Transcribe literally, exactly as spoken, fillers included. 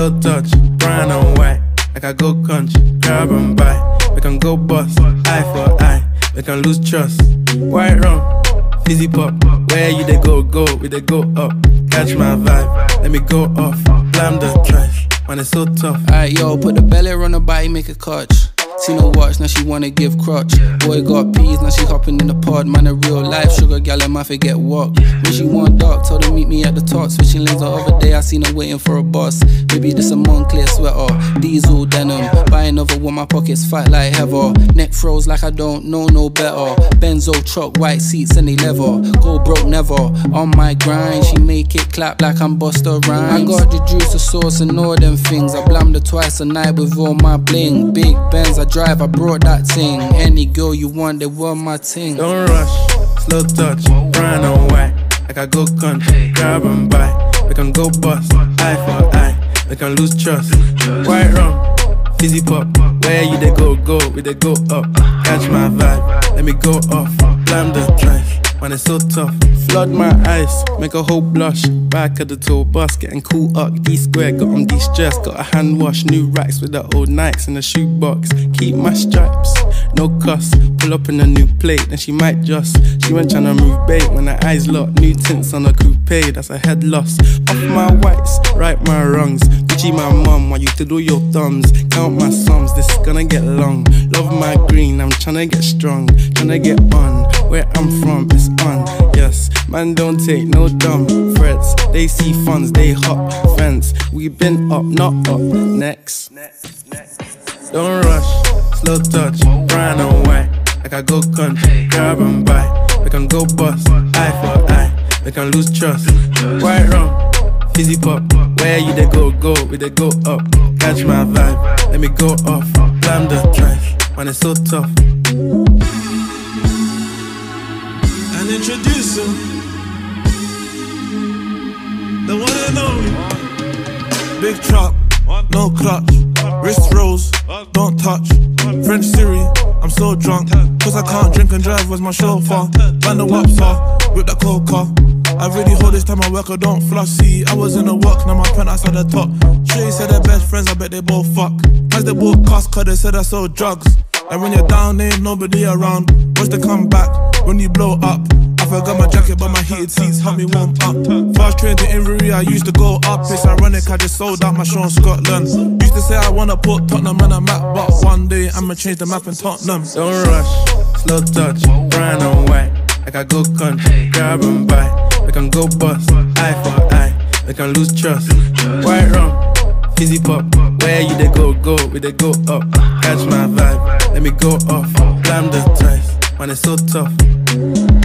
slow touch, brown and white. Like I go country, grab and buy. We can go bust, eye for eye. We can lose trust. White rum, fizzy pop. Where you they go, go, we they go up. Catch my vibe, let me go off. Blam the trash, man it's so tough. Alright yo, put the belly on the body, make a clutch. See no watch, now she wanna give crutch. Boy got peas, now she hopping in the pod. Man a real life sugar gal, I might forget what. When she want dark, told her meet me at the top. Switching lanes the other day, I seen her waiting for a bus. Maybe this a Moncler sweater, diesel denim. Buy another one, my pockets fat like heather. Neck froze like I don't know no better. Benzo truck, white seats and they leather. Go broke never, on my grind. She make it clap like I'm Busta Rhymes. I got the juice, the sauce and all them things. I blammed her twice a night with all my bling. Big Benz, I drive, I brought that thing. Any girl you want, they want my ting. Don't rush, slow touch, brown and white. Like I go country, grab and buy. We can go bust, eye for eye. We can lose trust. White rum, fizzy pop. Where you they go, go, we they go up. Catch my vibe, let me go off. Blam the trash, man it's so tough. Flood my eyes, make a whole blush. Back of the tour bus, getting cool up. D-square, got on de-stress. Got a hand wash, new racks with the old Nikes in the shoebox. Keep my stripes, no cuss. Pull up in a new plate, then she might just. She went tryna move bait when her eyes locked. New tints on a coupe, that's a head loss. Off my whites, right my wrongs. Gucci my mum, while you to do your thumbs. Count my sums, this is gonna get long. Love my green, I'm tryna get strong. Tryna get on, where I'm from, it's on. Yes, man don't take no dumb threats. They see funds, they hop fence. We been up, not up, next. Don't rush, slow touch, brown and white. Like I go country, grab and buy. We can go bust, eye for eye. We can lose trust. White rum, fizzy pop. Where you they go, go, we they go up. Catch my vibe, let me go off. Blam the trash, man it's so tough. And introduce him, the one and only. Big truck, no clutch. Wrist rolls, don't touch. French Siri, I'm so drunk. Cause I can't drink and drive, where's my chauffeur? Find the wapsa, whip that coca. I really hold this time I work, I don't floss. See, I was in the work, now my penthouse at the top. Shay said they're best friends, I bet they both fuck. Cause they both cost, cause they said I sold drugs. And when you're down, there ain't nobody around. Watch they come back, when you blow up. I forgot my jacket, but my heated seats help me warm up. Fast train to Inverie, I used to go up. It's ironic, I just sold out my show in Scotland. Used to say I wanna put Tottenham on a map, but one day I'ma change the map in Tottenham. Don't rush, slow touch, brown and white. Like I go country, grab and buy. We can go bust, eye for eye. We can lose trust. White rum, fizzy pop. Where you they go, go, we they go up. Catch my vibe, let me go off. Blam the trash, man it's so tough.